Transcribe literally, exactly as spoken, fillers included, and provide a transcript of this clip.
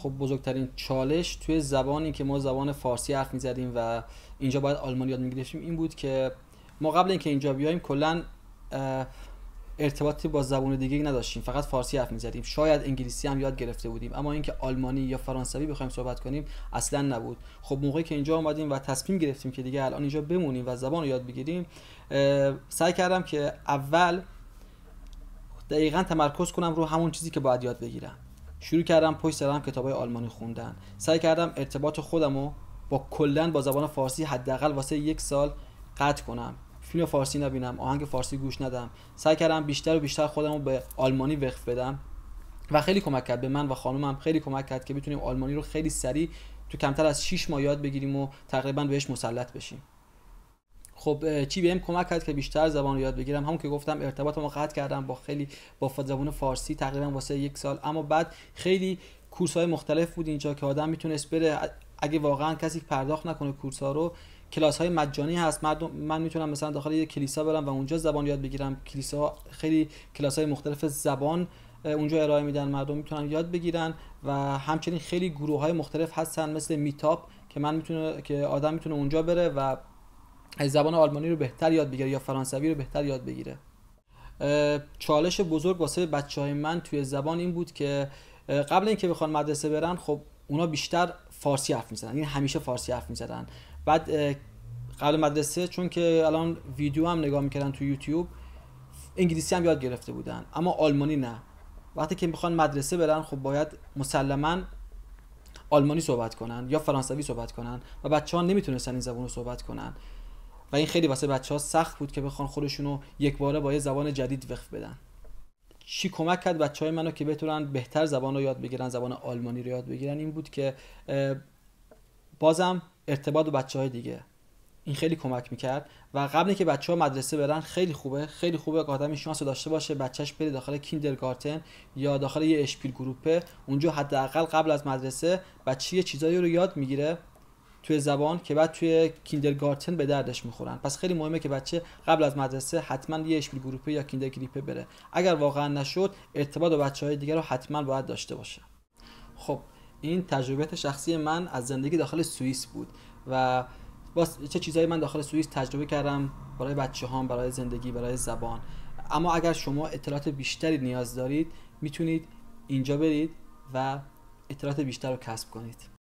خب بزرگترین چالش توی زبانی که ما زبان فارسی حرف می‌زدیم و اینجا باید آلمانی یاد می‌گرفتیم این بود که ما قبل اینکه اینجا بیایم کلاً ارتباطی با زبان دیگه نداشتیم، فقط فارسی حرف می‌زدیم. شاید انگلیسی هم یاد گرفته بودیم، اما اینکه آلمانی یا فرانسوی بخوایم صحبت کنیم اصلا نبود. خب موقعی که اینجا اومدیم و تصمیم گرفتیم که دیگه الان اینجا بمونیم و زبان رو یاد بگیریم، سعی کردم که اول دقیقاً تمرکز کنم رو همون چیزی که باید یاد بگیرم. شروع کردم پشت سر هم کتابای آلمانی خوندن. سعی کردم ارتباط خودمو با کلاً با زبان فارسی حداقل واسه یک سال قطع کنم. فیلم فارسی نبینم، آهنگ فارسی گوش ندم. سعی کردم بیشتر و بیشتر خودمو به آلمانی وقف بدم و خیلی کمک کرد به من و خانومم، خیلی کمک کرد که بتونیم آلمانی رو خیلی سریع تو کمتر از شش ماه یاد بگیریم و تقریبا بهش مسلط بشیم. خب چی بهم کمک کرد که بیشتر زبان رو یاد بگیرم؟ همون که گفتم ارتباطمو قطع کردم با خیلی با زبان فارسی تقریبا واسه یک سال. اما بعد خیلی کورس‌های مختلف بود اینجا که آدم میتونست بره، اگه واقعا کسی پرداخت نکنه کورس‌ها رو، کلاس‌های مجانی هست. مردم من میتونم مثلا داخل یک کلیسا برم و اونجا زبان یاد بگیرم. کلیسا خیلی کلاس‌های مختلف زبان اونجا ارائه میدن، مردم میتونن یاد بگیرن و همچنین خیلی گروه‌های مختلف هستن مثل میتاپ که من میتونه که آدم میتونه اونجا بره و زبان آلمانی رو بهتر یاد بگیره یا فرانسوی رو بهتر یاد بگیره. چالش بزرگ واسه بچهای من توی زبان این بود که قبل اینکه بخوان مدرسه برن، خب اونا بیشتر فارسی حرف میزدن، یعنی همیشه فارسی حرف میزدن. بعد قبل مدرسه چون که الان ویدیو هم نگاه میکردن تو یوتیوب، انگلیسی هم یاد گرفته بودن اما آلمانی نه. وقتی که میخوان مدرسه برن خب باید مسلماً آلمانی صحبت کنن یا فرانسوی صحبت کنن و بچه‌ها نمیتونستن این زبان رو صحبت کنن و این خیلی واسه بچه‌ها سخت بود که بخوان خودشونو یک باره با یه زبان جدید وقف بدن. چی کمک کرد بچهای منو که بتونن بهتر زبان رو یاد بگیرن، زبان آلمانی رو یاد بگیرن؟ این بود که بازم ارتباط با بچهای دیگه، این خیلی کمک میکرد. و قبل اینکه بچه‌ها مدرسه برن خیلی خوبه خیلی خوبه که آدم شانس داشته باشه بچه‌ش بره داخل کیندرگارتن یا داخل یه اشپیل گروپه. اونجا حداقل قبل از مدرسه بچه یه چیزایی رو یاد میگیره توی زبان که بعد توی کیندرگارتن به دردش میخورن. پس خیلی مهمه که بچه قبل از مدرسه حتما یه اشپیل گروپه یا کیندرگریپه بره. اگر واقعا نشد ارتباط با بچهای دیگه رو حتما باید داشته باشه. خب این تجربه شخصی من از زندگی داخل سوئیس بود و باز چه چیزایی من داخل سوئیس تجربه کردم برای بچه‌هام، برای زندگی، برای زبان. اما اگر شما اطلاعات بیشتری نیاز دارید میتونید اینجا برید و اطلاعات بیشتر رو کسب کنید.